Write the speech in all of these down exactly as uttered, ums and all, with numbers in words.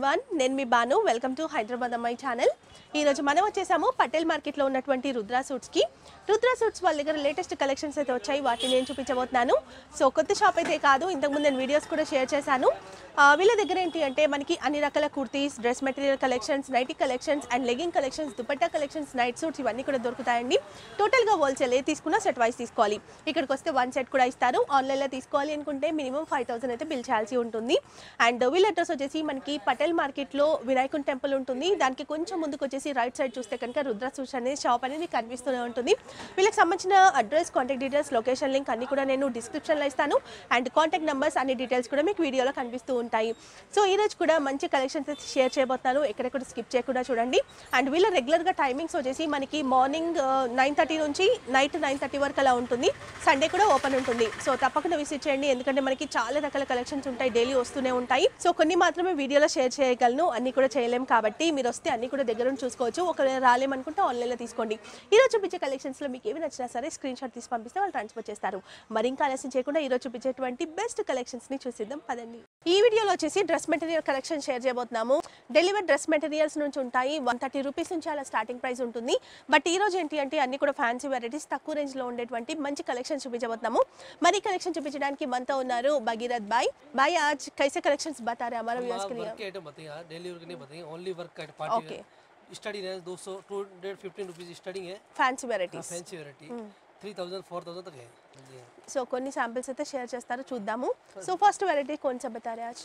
Everyone, నేను మీ బాను. వెల్కమ్ టు హైదరాబాద్ అమ్మాయి ఛానల్. ఈ రోజు మనం వచ్చేసాము పటేల్ మార్కెట్లో ఉన్నటువంటి రుద్రా సూట్స్కి. రుద్రా సూట్స్ వాళ్ళ దగ్గర లేటెస్ట్ కలెక్షన్స్ అయితే వచ్చాయి, వాటిని నేను చూపించబోతున్నాను. సో కొత్త షాప్ అయితే కాదు, ఇంతకుముందు నేను వీడియోస్ కూడా షేర్ చేశాను. వీళ్ళ దగ్గర ఏంటి అంటే మనకి అన్ని రకాల kurtis, dress material collections, nighty collections and legging collections, dupatta collections, night suits ఇవన్నీ కూడా దొరుకుతాయండి. టోటల్గా హోల్సేల్ ఏ తీసుకున్నా సెట్ వైస్ తీసుకోవాలి. ఇక్కడికి వస్తే వన్ సెట్ కూడా ఇస్తారు. ఆన్లైన్లో తీసుకోవాలి అనుకుంటే మినిమం ఫైవ్ థౌసండ్ అయితే బిల్ చేయాల్సి ఉంటుంది. అండ్ వీళ్ళ అడ్రస్ వచ్చేసి మనకి పటేల్ మార్కెట్లో వినాయకుని టెంపుల్ ఉంటుంది. దానికి కొంచెం ముందుకు వచ్చేసి రైట్ సైడ్ చూస్తే కనుక రుద్రా సూట్స్ అనేది షాప్ అనేది కనిపిస్తూనే ఉంటుంది. వీళ్ళకి సంబంధించిన address, contact details, location link అన్ని కూడా నేను డిస్క్రిప్షన్లో ఇస్తాను. అండ్ కాంటాక్ట్ నెంబర్స్ అన్ని డీటెయిల్స్ కూడా మీకు వీడియోలో కనిపిస్తూ ఉంటాయి. సో ఈ రోజు కూడా మంచి కలెక్షన్స్ అయితే షేర్ చేయబోతున్నాను, ఎక్కడెక్కడ స్కిప్ చేయకుండా చూడండి. అండ్ వీళ్ళ రెగ్యులర్గా టైమింగ్స్ వచ్చేసి మనకి మార్నింగ్ నైన్ థర్టీ నుంచి నైట్ నైన్ థర్టీ వరకు అలా ఉంటుంది. సండే కూడా ఓపెన్ ఉంటుంది. సో తప్పకుండా విజిట్ చేయండి, ఎందుకంటే మనకి చాలా రకాల కలెక్షన్స్ ఉంటాయి, డైలీ వస్తూనే ఉంటాయి. సో కొన్ని మాత్రమే వీడియోలో షేర్ చేయగలను, అన్ని కూడా చేయలేము. కాబట్టి మీరు వస్తే అన్ని కూడా దగ్గర నుంచి చూసుకోవచ్చు. ఒకవేళ రాలేమనుకుంటే ఆన్లైన్లో తీసుకోండి. ఈరోజు చూపించే కలెక్షన్స్లో మీకు ఏమి నచ్చినా సరే స్క్రీన్ షాట్ తీసి పంపిస్తే వాళ్ళు ట్రాన్స్ఫర్ చేస్తారు. మరి ఇంకా ఆలస్యం చేయకుండా ఈరోజు చూపించేటువంటి బెస్ట్ కలెక్షన్స్ని చూసిద్దాం పదండి. ఈ వీడియోలో వచ్చేసి డ్రెస్ మెటీరియల్ కలెక్షన్ షేర్ చేయబోతున్నాము. డెలివర్ డ్రెస్ మెటీరియల్స్ నుంచి ఉంటాయి. వన్ థర్టీ రూపీస్ నుంచి అలా స్టార్టింగ్ ప్రైస్ ఉంటుంది. బట్ ఈ రోజు ఏంటి అంటే అన్ని కూడా ఫ్యాన్సీ వెరైటీస్, తక్కువ రేంజ్ లో ఉండేటువంటి మంచి కలెక్షన్ చూపించబోతున్నాము. మరి కలెక్షన్ చూపించడానికి మనతో ఉన్నారు భగీరథ్ భాయ్. భాయ్ आज कैसे कलेक्शंस बता रहे हैं हमारे व्यूअर्स के लिए? वर्क के आइटम बताइए यार, डेली वर्क नहीं बताइए, ओनली वर्क का पार्टी ओके. स्टडी रेंज दो सौ two hundred fifteen rupees starting है. Fancy varieties fancy variety three thousand four thousand तक है. సో కొన్ని శాంపిల్స్ అయితే షేర్ చేస్తారు, చూద్దాము. సో ఫస్ట్ వెరైటీ कौन सा बता रहे हैं आज?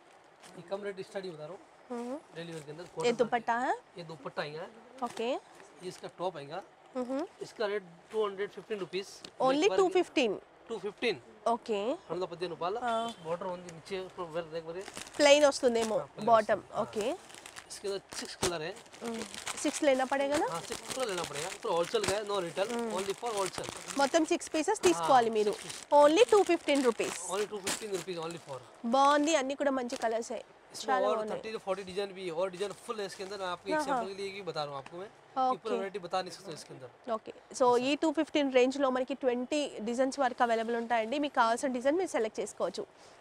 ये कम रेट स्टडी बता रहा हूँ. डेली वर्क के अंदर ये दुपट्टा है. ये दुपट्टा आएगा. ओके. ये इसका टॉप आएगा. इसका rate two hundred fifteen rupees only two fifteen. Two fifteen okay. Hundred पद्दीन रूपायలు. बॉर्डर ఉంది नीचे ऊपर देख बरे प्लेन వస్తుందేమో బాటమ్. ఓకే. इसके अंदर सिक्स कलर है. సిక్స్ लेना पड़ेगा ना? हां सिक्स कलर लेना पड़ेगा. पूरा होलसेल का है, no retail, only for wholesale. మొత్తం సిక్స్ పీసెస్ తీసుకోవాలి మీరు. Only two fifteen rupees. Only two fifteen rupees only for. బాగుంది, అన్ని కూడా మంచి కలర్స్ है. इसमें और थर्टी से फोर्टी डिजाइन भी है, और डिजाइन फुल है इसके अंदर. मैं आपको एग्जांपल के लिए ही बता रहा हूं आपको मैं कि पूरा वैरायटी बता नहीं सकता इसके अंदर. ఓకే. సో ఈ టూ ఫిఫ్టీన్ రేంజ్ లో మనకి ట్వంటీ డిజైన్స్ వరకు అవైలబుల్ ఉంటాయండి. మీకు కావాల్సిన డిజైన్ మీరు సెలెక్ట్ చేసుకోవచ్చు.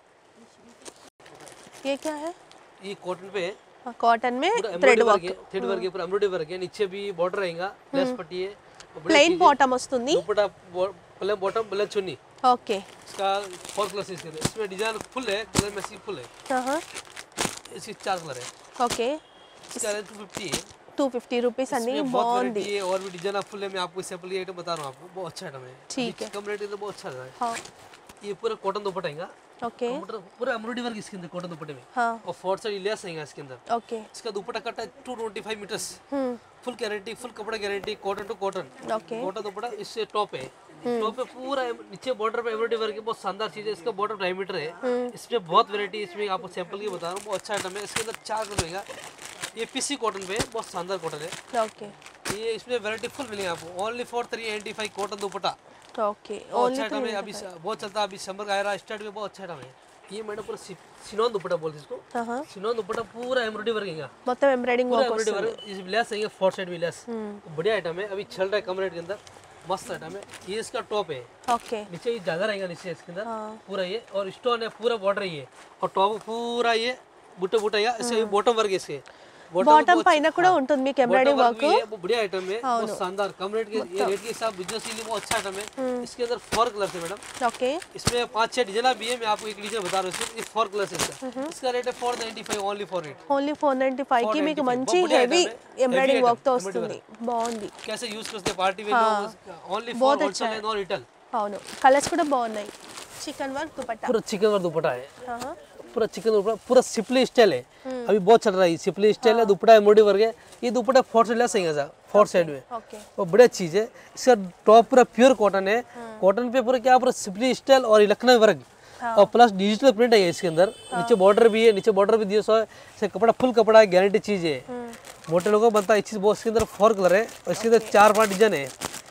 ये क्या है? ये कॉटन पे है. कॉटन में थ्रेड वर्क. थ्रेड वर्क है, पूरा एम्ब्रॉयडरी वर्क है. नीचे भी बॉर्डर रहेगा, लेस पट्टी है, प्लेन बॉटम వస్తుంది. Dupatta plain bottom, plain chunni. Okay. इसका फोर कलर इसके अंदर. इसमें डिजाइन फुल है, कलर में सी फुल है. हां. इसकी चार कलर है. ओके. इसका रेट टू फिफ्टी है. टू फिफ्टी रुपीस अन्नी बहुत है. और भी डिजाइन फुल है. मैं आपको सैंपल ये आइटम बता रहा हूं आपको. बहुत अच्छा आइटम है. ठीक है. कम रेट है तो बहुत अच्छा है. हां. ये पूरा कॉटन दुपट्टा आएगा. ओके. पूरा एम्ब्रॉयडरी वर्क इसके अंदर कॉटन दुपट्टे में. हां. और फोर साइड लेस आएगा इसके अंदर. ओके. इसका दुपट्टा कट है two twenty five metres. Hmm. Full guarantee, full कपड़ा guarantee, cotton to cotton. Okay. Cotton dupatta. इससे टॉप है. टॉप पे पूरा नीचे बॉर्डर पे एम्ब्रॉयडरी वर्क है. बहुत शानदार चीज है. इसका बॉर्डर ढाई मीटर है. इसमें बहुत वैरायटी. इसमें आपको सैंपल की बता रहा हूँ, बहुत अच्छा आइटम है. इसके अंदर चार कलर रहेगा. ये पीसी कॉटन पे है, बहुत शानदार कॉटन है. ओके. ये इसमें वैरायटी फुल मिलेगी आपको. Only for three ninety five cotton dupatta. Okay. बहुत अच्छा आइटम है. अभी बहुत चलता है. अभी समर का आ रहा है स्टार्ट में, बहुत अच्छा आइटम है. ये मैंने पूरा सिनोन दुपट्टा बोलते इसको. हां. सिनोन दुपट्टा पूरा एम्ब्रॉयडरी वर्क है. మొత్తం ఎంబ్రాయిడింగ్ వర్క్ एम्ब्रॉयडरी वर्क. इस लेस है, फोर साइड भी लेस. बढ़िया आइटम है. अभी चल रहा है कम रेट के अंदर, मस्त आइटम है. ये इसका टॉप है. ओके. नीचे ये जागा रहेगा नीचे इसके अंदर पूरा ये, और स्टोन है, पूरा बॉर्डर ये, और टॉप पूरा ये बूटा बूटा है. इससे बॉटम वर्क है. इसके బాటమ్ పైన కూడా ఉంటుంది మీకు ఎంబ్రాయిడింగ్ వర్క్. वो बढ़िया आइटम है, बहुत शानदार. कम रेट के ये रेट के हिसाब बिजनेस के लिए बहुत अच्छा आइटम है. इसके अंदर फोर कलर है मैडम. ओके. इसमें पांच छह डिजाइन भी है. मैं आपको एक डिजाइन बता रहा हूँ. ये फोर कलर है इसका. इसका रेट है four ninety five only for it. Only four ninety five కి మీకు మంచి హెవీ ఎంబ్రాయిడింగ్ వర్క్ తో వస్తుంది. బాగుంది. कैसे यूज करते हैं पार्टी वेयर लोग. Only for wholesale and not retail. అవును, కలర్స్ కూడా బాగున్నాయి. చికెన్ వర్క్ దుపట్టా. पूरा चिकन वर्क दुपट्टा है. हां. पूरा चिकन दुपट्टा, पूरा सिपली स्टाइल है. अभी बहुत चल रहा है सिपली स्टाइल है. दुपट्टा एम्ब्रॉयडरी वर्क है. ये दुपट्टा फोर साइड लेस है सर, फोर साइड में. ओके. वो बढ़िया चीज है. इसका टॉप पूरा प्योर कॉटन है. कॉटन पे पूरा क्या पूरा सिपली स्टाइल और लखनऊ वर्क, और प्लस डिजिटल प्रिंट है इसके अंदर. नीचे बॉर्डर भी है. नीचे बॉर्डर भी दिया सो है. कपड़ा फुल कपड़ा है, गारंटी चीज है. मोटे लोगों को बनता है चीज. बहुत इसके अंदर फोर कलर है, और इसके अंदर चार पांच डिजाइन है.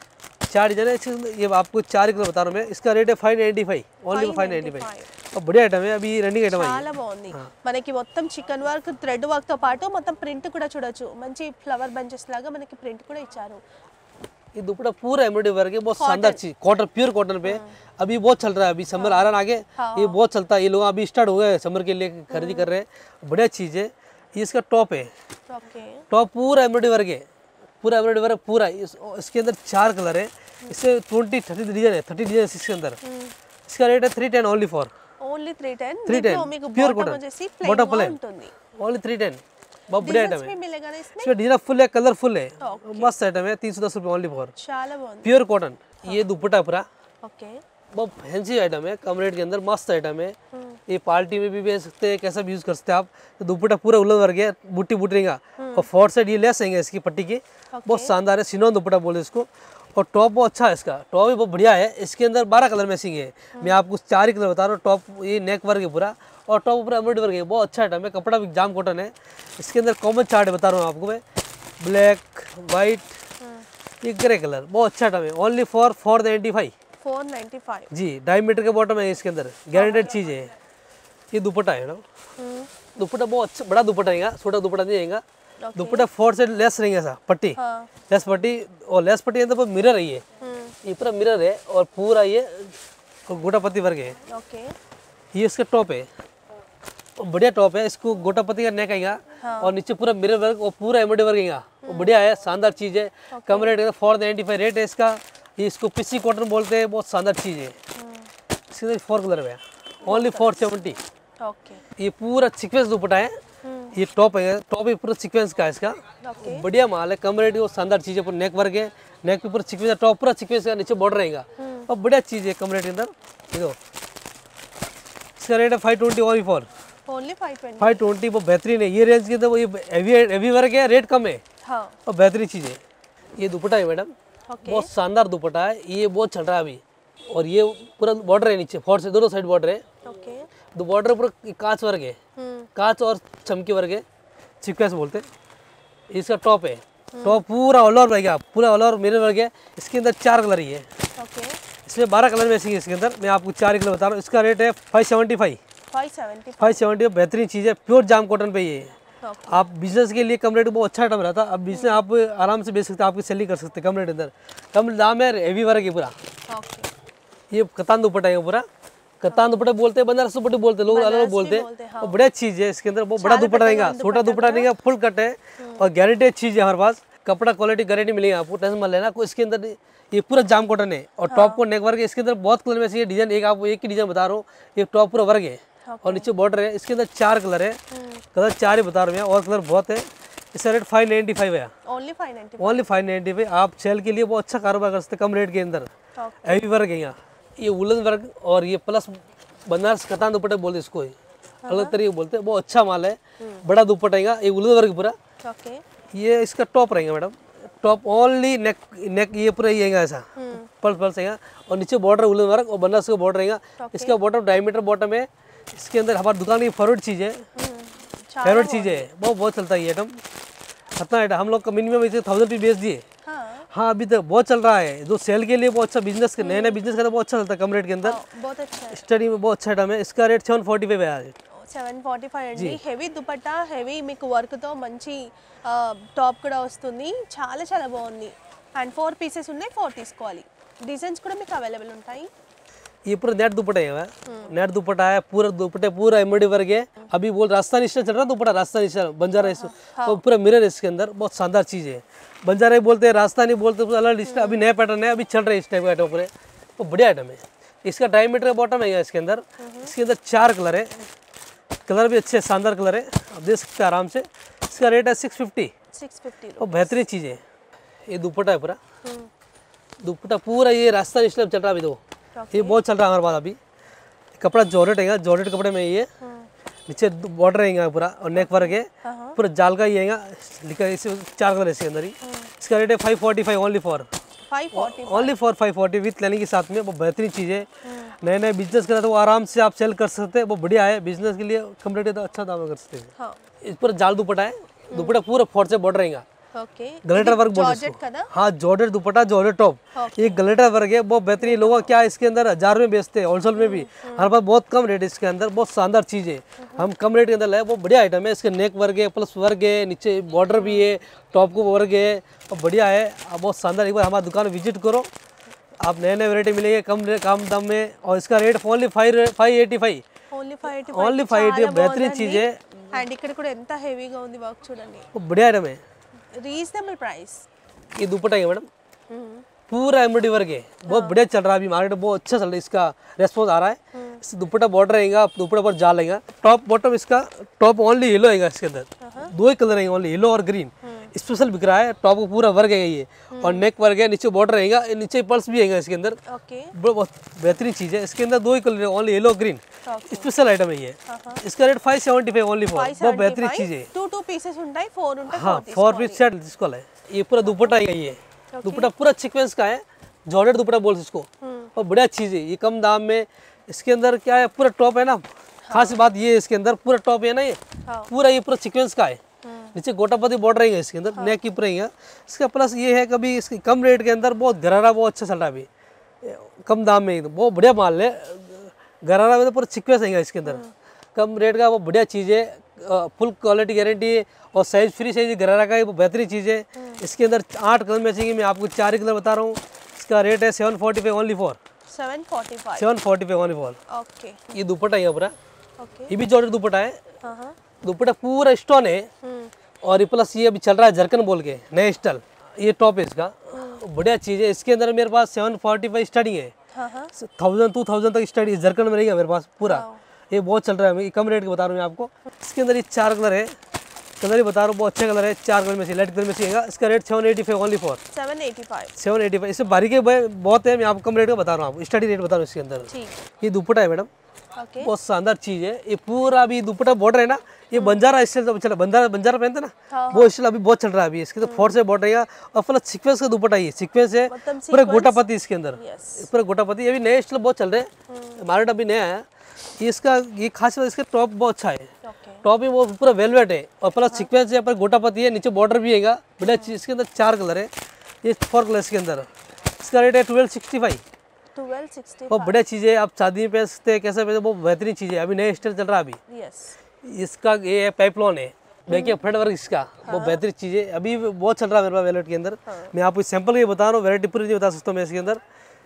चार डिजाइन है. ये आपको चार कलर बता रहा हूँ मैं. इसका रेट है five ninety five only five ninety five. बढ़िया आइटम है. अभी रनिंग आइटम है. చాలా బాగుంది. మనకి మొత్తం చికెన్ వర్క్, థ్రెడ్ వర్క్ తో పాటు మొత్తం ప్రింట్ కూడా చూడొచ్చు. మంచి ఫ్లవర్ బంచెస్ లాగా మనకి ప్రింట్ కూడా ఇచ్చారు. ये दुपट्टा पूरा एम्ब्रॉयडरी वर्क है. बहुत शानदार चीज. कॉटन, प्योर कॉटन पे अभी बहुत चल रहा है. अभी समर आ रहा है आगे, ये बहुत चलता है. ये लोग अभी स्टार्ट हो गए समर के लिए खरीदी कर रहे हैं. बढ़िया चीज है. ये इसका टॉप है, ओके टॉप पूरा एम्ब्रॉयडरी वर्क है, पूरा एम्ब्रॉयडरी वर्क पूरा। इस, इसके अंदर चार कलर है, इससे ट्वेंटी थर्टी डिजाइन है, थर्टी डिजाइन इसके अंदर। इसका रेट है three ten only for only three ten three ten pure bottom cotton, వచ్చేసి बॉटम ప్లెయిన్ प्लेन ఉంటుంది ओनली थ्री टेन। बहुत बढ़िया आइटम डिजाइन्स है, भी मिलेगा ना इसमें इसमें डिजाइन फुल है, कलरफुल है, मस्त आइटम है। तीन सौ दस रुपये ओनली फॉर చాలా బాగుంది प्योर कॉटन। ये दुपट्टा पूरा ఓకే बहुत फैंसी आइटम है, कम रेट के अंदर मस्त आइटम है। ये पार्टी में भी बेच सकते हैं, कैसा भी यूज कर सकते हैं आप। तो दुपट्टा पूरा उलन वर्क है, बूटी बूटी रहेगा, और फोर साइड ये लेस रहेंगे इसकी पट्टी की, बहुत शानदार है। सिनोन दुपट्टा बोले इसको। और टॉप बहुत अच्छा है, इसका टॉप भी बहुत बढ़िया है। इसके अंदर बारह कलर मैचिंग है, मैं आपको चार ही कलर बता रहा हूँ। टॉप ये नेक वर्क है पूरा, और टॉप पूरा एम्ब्रॉयडरी वर्क है, बहुत अच्छा आइटम है। कपड़ा भी जाम कॉटन है। इसके अंदर कॉमन चार्ट बता रहा हूँ आपको मैं, ब्लैक वाइट ये ग्रे कलर, बहुत अच्छा आइटम है। Only for four ninety five four ninety five जी। ढाई मीटर के बॉटम है इसके अंदर, गारंटेड चीज़ है। ये दुपट्टा है ना, दुपट्टा बहुत अच्छा बड़ा दुपट्टा रहेगा, छोटा दुपट्टा नहीं रहेगा। दुपट्टा फोर से लेस रहेंगे ऐसा पट्टी, हाँ लेस पट्टी, और लेस पट्टी के अंदर मिरर है, ये ये पूरा मिरर है, और पूरा ये गोटापत्ती वर्क है। ఓకే ये इसका टॉप है, और बढ़िया टॉप है। इसको गोटापत्ती का नेक आएगा, और नीचे पूरा मिरर वर्क और पूरा एम्ब्रॉयडरी वर्क आएगा, वो बढ़िया है, शानदार चीज़ है। कम रेट है, फोर नाइन्टी फाइव रेट है इसका। ये इसको पीसी कॉटन बोलते हैं, बहुत शानदार चीज़ है। इसके अंदर फोर कलर है, ओनली फोर सेवेंटी। ఓకే ये पूरा सीक्वेंस दुपट्टा है, ये टॉप है, टॉप भी पूरा सीक्वेंस का है इसका, बढ़िया माल है। कम रेट वो शानदार चीज़ है, पूरा नेक वर्क है, नेक पे पूरा सीक्वेंस, टॉप पूरा सीक्वेंस का, नीचे बॉर्डर रहेगा, और बढ़िया चीज़ है कम रेट के अंदर। देखो इसका रेट है five twenty only for only five twenty five twenty. वो बेहतरीन है, ये रेंज के अंदर वो ये हेवी हेवी वर्क है, रेट कम है, हाँ और बेहतरीन चीज़ है। ये दुपट्टा है मैडम, ఓకే बहुत शानदार दुपट्टा है, ये बहुत चल रहा है अभी। और ये पूरा बॉर्डर है नीचे, फोर से दोनों साइड बॉर्डर है, ఓకే दो बॉर्डर पूरा कांच वर्क है, कांच और चमकी वर्क है, सीक्वेंस बोलते हैं। इसका टॉप है, टॉप पूरा ऑल ओवर रहेगा, पूरा ऑल ओवर मिरर वर्क है। इसके अंदर चार कलर ही है, ఓకే इसमें बारह कलर मैचिंग है इसके अंदर। मैं आपको चार कलर बता रहा हूँ। इसका रेट है five seventy five five seventy five seventy बेहतरीन चीज़ है, प्योर जाम कॉटन पे ये है। ఓకే आप बिजनेस के लिए कम रेट बहुत अच्छा आइटम रहता है। अब बिजनेस आप आराम से बेच सकते हैं, आपकी सेलिंग कर सकते हैं कम रेट के अंदर। कम दाम है, हेवी वर्क है पूरा। ఓకే ये कतान दुपट्टा है पूरा, कतान दुपट्टा बोलते हैं, बनारस दुपट्टे बोलते हैं, लोग अलग अलग बोलते हैं। बोलते हैं, और बढ़िया चीज़ है, इसके अंदर बहुत बड़ा दुपट्टा रहेगा, छोटा दुपट्टा रहेगा, फुल कट है, और गारंटेड चीज़ है हमारे पास। कपड़ा क्वालिटी गारंटी मिलेगी आपको, टेंशन मत लेना। कोई इसके अंदर ये पूरा जाम कॉटन है, और टॉप को नेक वर्क है। इसके अंदर बहुत कलर में से ये डिजाइन, एक आपको एक ही डिजाइन बता रहा हूँ। ये टॉप पूरा वर्क है, और नीचे बॉर्डर है। इसके अंदर चार कलर है, कलर चार ही बता रहा हूँ मैं, और कलर बहुत है। इसका रेट फाइव नाइन्टी फाइव है, only five ninety only five ninety five. आप सेल के लिए बहुत अच्छा कारोबार कर सकते हैं कम रेट के अंदर। ఓకే हैवी वर्क है यहाँ, ये वुलन वर्क, और ये प्लस बनारस कतान दुपट्टे बोलते हैं इसको, अलग तरीके बोलते हैं। बहुत अच्छा माल है, बड़ा दुपट्टा रहेगा, ये वुलन वर्क पूरा। ఓకే ये इसका टॉप रहेगा madam, top only neck neck ये पूरा ये रहेगा ऐसा, पल्स पल्स रहेगा, और नीचे बॉर्डर वुलन वर्क, और बनारस का बॉर्डर रहेगा। इसका बॉटम डायमीटर बॉटम है। इसके अंदर हमारी दुकान की फेवरेट चीज़ है, फेवरेट चीज़ है, बहुत बहुत चलता है ये आइटम। कितना आइटम हम लोग का मिनिमम इसे थाउजेंड पीस बेच दिए। हाँ हाँ अभी तक बहुत चल रहा है, जो सेल के लिए बहुत अच्छा बिजनेस, नया नया बिजनेस करना बहुत अच्छा चलता है कम रेट के अंदर। बहुत अच्छा है स्टडी में बहुत अच्छा आइटम है। इसका रेट सेवन फोर्टी फाइव है आज। సెవెన్ ఫార్టీ ఫైవ్ అండి హెవీ దుపట్టా హెవీ మీకు వర్క్తో మంచి టాప్ కూడా వస్తుంది చాలా చాలా బాగుంది అండ్ ఫోర్ పీసెస్ ఉన్నాయి ఫోర్ తీసుకోవాలి డిజైన్స్ కూడా మీకు అవైలబుల్ ఉంటాయి ये पूरा नेट दुपट्टा है, नेट दुपट्टा है, पूरा दुपट्टे पूरा एम्ब्रॉयडरी वर्क है। अभी बोल राजस्थानी स्टाइल चल रहा है दुपट्टा, राजस्थानी स्टाइल बंजारा इस तो पूरा मिरर है इसके अंदर, बहुत शानदार चीज़ है। बंजारा बोलते हैं, राजस्थानी बोलते हैं, अलग स्टाइल। अभी नया पैटर्न है, अभी चल रहा है इस टाइप का आइटम पूरे, तो बढ़िया आइटम है। इसका ढाई मीटर का बॉटम है इसके अंदर। इसके अंदर चार कलर है, कलर भी अच्छे शानदार कलर है, आप देख सकते हैं आराम से। इसका रेट है सिक्स फिफ्टी सिक्स फिफ्टी और बेहतरीन चीज़ है। ये दुपट्टा है पूरा, दुपट्टा पूरा ये राजस्थानी स्टाइल चल रहा है अभी, तो ये बहुत चल रहा है हमारे पास अभी। कपड़ा जॉर्जेट है, जॉर्जेट कपड़े में ये नीचे बॉर्डर रहेगा पूरा, और नेक वर्क है पूरा जाल का ही रहेगा, लिखा इसे चार कलर इसके अंदर ही। इसका रेट है five forty five only for five forty only for five forty with लेने के साथ में। वो बेहतरीन चीज़ है, नए नए बिजनेस करें तो वो आराम से आप सेल कर सकते हैं, वो बढ़िया है। बिजनेस के लिए कम्प्लीट है तो अच्छा दाम कर सकते हैं। हाँ इस पर जाल दुपट्टा है, दुपट्टा पूरा फोर से बॉर्डर रहेगा, ఓకే ग्लिटर वर्क बोलते हैं జార్జెట్ इसको। కదా हाँ जॉर्जेट दुपट्टा, जॉर्जेट टॉप, ये ग्लिटर वर्क है, बहुत बेहतरीन। लोग क्या इसके अंदर हजार में बेचते हैं, होलसेल में भी हमारे पास बहुत कम रेट है इसके अंदर, बहुत शानदार चीज़ है। हम कम रेट के अंदर लाए, बहुत बढ़िया आइटम है। इसके नेक वर्क है, प्लस वर्क है, नीचे बॉर्डर भी है, टॉप को वर्क है, और बढ़िया है, बहुत शानदार। एक बार हमारी दुकान विजिट करो, आप नए नए वैरायटी मिलेंगे कम कम दाम में। और इसका rate only five five eighty five only five eighty only five eighty బెహతరీన్ చీజ్ है అండ్ ఇక్కడ కూడా ఎంత హెవీగా ఉంది వర్క్ చూడండి बढ़िया आइटम है రీజనబుల్ ప్రైస్ ये दुपट्टा है मैडम पूरा एम्ब्रॉयडरी वर्क है बहुत बढ़िया चल रहा है अभी मार्केट बहुत अच्छा चल रहा है इसका रेस्पॉन्स आ रहा है इस दुपट्टा बॉर्डर रहेगा दुपट्टा पर जाल रहेगा टॉप बॉटम इसका टॉप ओनली येलो आएगा इसके अंदर दो ही कलर रहेंगे ओनली येलो और ग्रीन स्पेशल बिक रहा है टॉप को पूरा वर्क है ये और नेक वर्क है नीचे बॉर्डर रहेगा नीचे पल्स भी आएगा इसके अंदर ఓకే बहुत बेहतरीन चीज़ है इसके अंदर दो ही colour only yellow green special item है ये इसका rate five seventy five only for बहुत बेहतरीन चीज़ है టూ టూ పీసెస్ ఉంటాయి ఫోర్ ఉంటాయి हाँ फोर पीस सेट जिसको है ये पूरा दुपट्टा है ये दुपट्टा पूरा सीक्वेंस का है जॉर्जेट दुपट्टा बोल इसको और बढ़िया चीज़ है ये कम दाम में इसके अंदर क्या है पूरा टॉप है ना खास बात ये है इसके अंदर पूरा टॉप है ना ये पूरा ये पूरा सीक्वेंस का है नीचे गोटापति बॉर्डर रहेगा इसके अंदर नेक की रहेगा इसका प्लस ये है कभी इसकी कम रेट के अंदर बहुत गरारा बहुत अच्छा चल रहा है अभी कम दाम में एकदम बहुत बढ़िया माल है गरारा में तो पूरा सीक्वेंस रहेगा इसके अंदर कम रेट का वो बढ़िया चीज़ है फुल क्वालिटी गारंटी है और साइज फ्री साइज गरारा का वो बेहतरीन चीज़ है इसके अंदर आठ कलर मैचिंग मैं आपको चार ही कलर बता रहा हूँ इसका रेट है seven forty five only for seven forty five seven forty five only for okay ये दुपट्टा है पूरा ఓకే ये भी जॉर्जेट दुपट्टा है ఆహా दुपट्टा पूरा स्टोन है और ये प्लस ये अभी चल रहा है जरकन बोल के नए स्टाइल ये टॉप है इसका बढ़िया चीज़ है इसके अंदर मेरे पास सेवन फोर्टी फाइव स्टार्टिंग है ఆహా थाउजेंड टू थाउजेंड तक स्टार्ट जरकन में रहेगा मेरे पास पूरा ये बहुत चल रहा है मैं कम रेट के बता रहा हूँ मैं आपको इसके अंदर ये चार कलर है कलर ही बता रहा हूँ बहुत अच्छा कलर है चार कलर में से लाइट कलर में से इसका rate seven eighty five only for seven eighty five seven eighty five इससे बारीक बहुत है मैं आपको कम रेट का बता रहा हूँ आपको स्टडी रेट बता रहा हूँ इसके अंदर ठीक ये दुपट्टा है मैडम ఓకే बहुत शानदार चीज़ है ये पूरा अभी दुपट्टा बॉर्डर है ना ये बंजारा स्टाइल तो चला बंजारा बंजारा पहनते ना वो स्टाइल अभी बहुत चल रहा है अभी इसके तो फोर से बॉर्डर रहेगा और प्लस सीक्वेंस का दुपट्टा ये सीक्वेंस है మొత్తం पूरा गोटापति इसके अंदर यस पूरा गोटापति ये भी नए स्टाइल बहुत चल रहे हैं मार्केट अभी नया है ये इसका ये खास बात इसका टॉप बहुत अच्छा है ఓకే टॉप में वो पूरा वेलवेट है और प्लस सीक्वेंस है पर गोटापति है नीचे बॉर्डर भी आएगा बढ़िया चीज़ इसके अंदर चार कलर है ये फोर कलर इसके अंदर इसका रेट है twelve sixty five twelve sixty बहुत बढ़िया चीज़ है आप शादी में पहन सकते हैं कैसे पहनते बहुत बेहतरीन चीज़ है अभी नए स्टाइल चल रहा है अभी ఎస్ इसका ये है पाइपलॉन है देखिए फ्रंट वर्क इसका बहुत बेहतरीन चीज़ है अभी बहुत चल रहा है मेरे पास वेलवेट के अंदर मैं आपको सैंपल के बता रहा हूँ वैरायटी पूरी नहीं बता सकता हूँ मैं इसके अंदर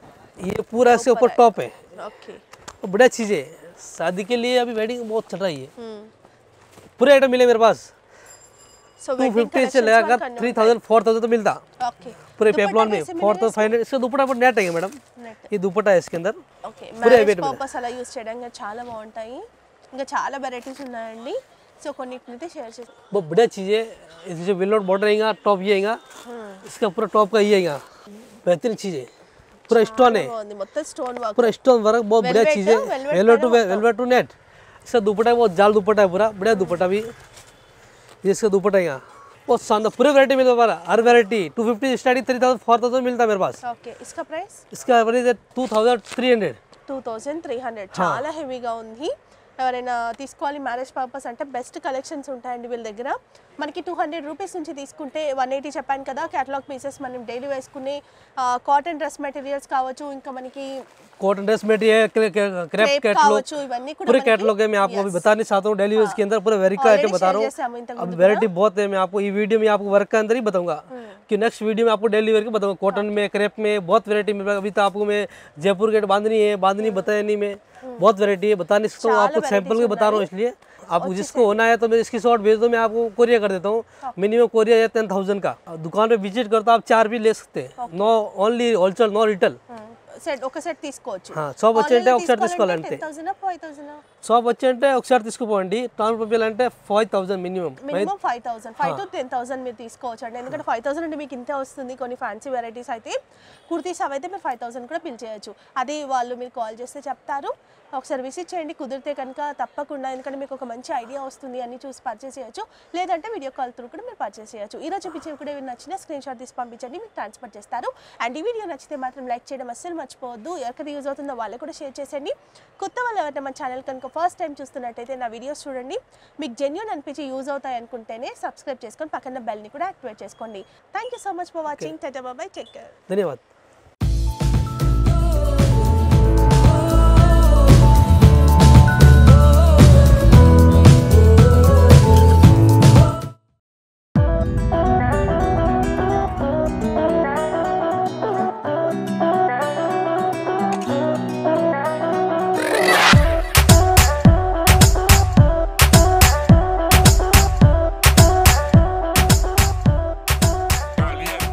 ये पूरा इसके ऊपर टॉप है ఓకే तो बढ़िया चीज़ है शादी के लिए अभी वेडिंग बहुत चल रही है पूरे आइटम मिले मेरे पास సో टू फिफ्टी से लगाकर थ्री थाउजेंड फोर थाउजेंड तो मिलता ఓకే पूरे पेपलॉन में फोर थाउजेंड फाइव हंड्रेड इसका दुपट्टा पर नेट है मैडम నెట్ ये दुपट्टा है इसके अंदर ఓకే पूरे మ్యారేజ్ weight में। పర్పస్ అలా యూస్ చేయడానికి చాలా బాగుంటాయి ఇంకా చాలా వెరైటీస్ ఉన్నాయండి సో కొన్నిటినైతే షేర్ చేస్తాను बहुत बढ़िया चीज़ है इससे विलोट बॉर्डर रहेगा टॉप ये आएगा इसका पूरा टॉप का ये आएगा बेहतरीन चीज़ है पूरा स्टोन है బాగుంది మొత్తం స్టోన్ వర్క్ पूरा स्टोन वर्क बहुत बढ़िया Velvet चीज़ है है, velvet वेलवेट टू का ना वेलवेट टू नेट इसका दुपट्टा है बहुत जाल दुपट्टा है पूरा बढ़िया दुपट्टा भी ये इसका दुपट्टा है यहाँ बहुत शानदार पूरे वैरायटी मिलता है हमारा हर variety two fifty starting three thousand four thousand मिलता है मेरे पास ఓకే ఇస్కా ప్రైస్ इसका प्राइस है two thousand three hundred two thousand three hundred చాలా హెవీగా ఉంది ఎవరైనా తీసుకోవాలి మ్యారేజ్ పర్పస్ అంటే బెస్ట్ కలెక్షన్స్ ఉంటాయండి వీళ్ళ దగ్గర మనకి టూ హండ్రెడ్ రూపీస్ నుంచి తీసుకుంటే వన్ ఎయిటీ చెప్పాను కదా క్యాటలాగ్ పీసెస్ మనం డైలీ వేసుకునే కాటన్ డ్రెస్ మెటీరియల్స్ కావచ్చు ఇంకా మనకి cotton dress material crepe crepe catalogue కావచ్చు ఇవన్నీ కూడా पूरे कैटलॉग है मैं आपको अभी बता नहीं चाहता हूँ डेली यूज के अंदर पूरे वेरी का आइटम बता रहा చేసాము हूँ ఇంతకు अब वेरायटी बहुत है मैं आपको ये वीडियो में आपको वर्क का अंदर ही बताऊंगा कि नेक्स्ट वीडियो में आपको डेली वेयर की बताऊंगा कॉटन में क्रेप में बहुत वेरायटी मिल रहा है अभी तो आपको मैं जयपुर गेट बांधनी है बांधनी बताया नहीं मैं बहुत वेरायटी है बता नहीं सकता हूँ आपको सैंपल के बता रहा हूँ इसलिए आपको जिसको होना है तो मैं इसकी शॉर्ट भेज दो मैं आपको कोरियर कर देता हूँ मिनिमम कोरियर है टेन थाउजेंड का दुकान पे विजिट करता आप चार भी ले सकते हैं no only wholesale no retail set ఒక సెట్ తీసుకోవచ్చు हाँ షాప్ వచ్చి అంటే ఒకసారి తీసుకోవాలంటే ten thousand five thousand shop వచ్చి అంటే ఒకసారి తీసుకోపోండి టౌన్ పంపించాలంటే five thousand minimum minimum five thousand five to ten thousand మీరు తీసుకోవచ్చు అండి ఎందుకంటే ఫైవ్ థౌసండ్ అంటే మీకు ఇంతే వస్తుంది కొన్ని ఫ్యాన్సీ వెరైటీస్ అయితే కుర్తీస్ అవి అయితే మీరు ఫైవ్ థౌసండ్ కూడా పిల్ చేయొచ్చు అది వాళ్ళు మీరు కాల్ చేస్తే చెప్తారు ఒకసారి విజిట్ చేయండి కుదిరితే కనుక తప్పకుండా ఎందుకంటే మీకు ఒక మంచి ఐడియా వస్తుంది అన్ని చూసి పర్చేస్ చేయొచ్చు లేదంటే వీడియో కాల్ త్రూ కూడా మీరు పర్చేస్ చేయొచ్చు ఈ రోజు చూపించేవి కూడా ఏమైనా నచ్చిన స్క్రీన్ షాట్ తీసి పంపించండి మీకు ట్రాన్స్ఫర్ చేస్తారు అండ్ ఈ వీడియో నచ్చితే మాత్రం లైక్ చేయడం అస్సలు మర్చిపోవద్దు ఎవరికైతే యూజ్ అవుతుందో వాళ్ళు కూడా షేర్ చేసేయండి కొత్త వాళ్ళు ఎవరైనా మన ఛానల్ కనుక ఫస్ట్ టైం చూస్తున్నట్టయితే నా వీడియోస్ చూడండి మీకు జెన్యూన్ అనిపించి యూజ్ అవుతాయి అనుకుంటేనే సబ్స్క్రైబ్ చేసుకొని పక్కన బెల్ని కూడా యాక్టివేట్ చేసుకోండి thank you so much for watching tata bye take care धन्यवाद